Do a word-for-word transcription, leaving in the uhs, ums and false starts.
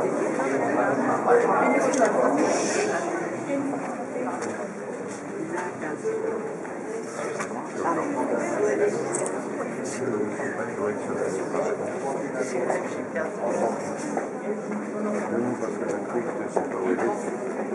Parce que la truc, c'est pas où elle est.